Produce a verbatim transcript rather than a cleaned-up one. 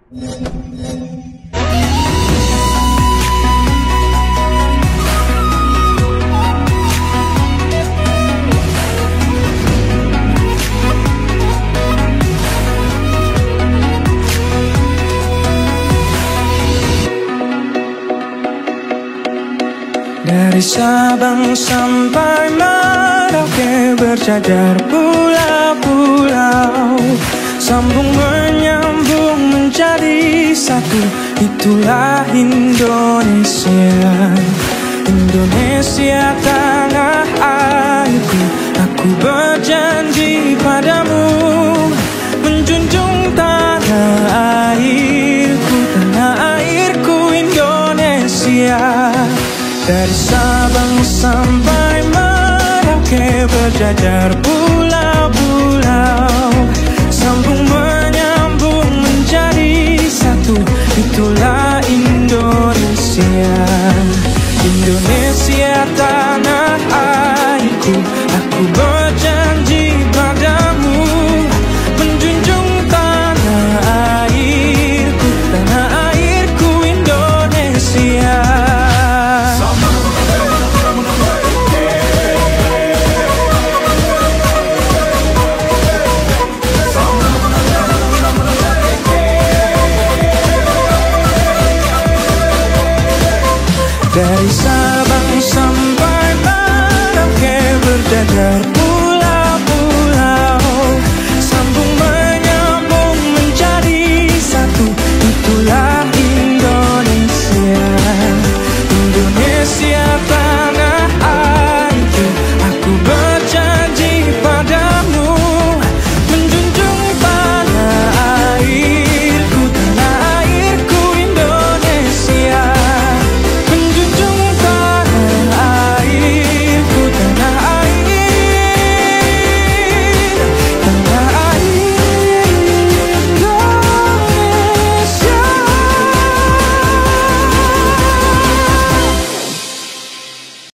Dari Sabang sampai Merauke berjajar pulau-pulau, sambung menyambung menjadi satu. Itulah Indonesia, Indonesia tanah airku. Aku berjanji padamu menjunjung tanah airku, tanah airku Indonesia. Dari Sabang sampai Merauke berjajar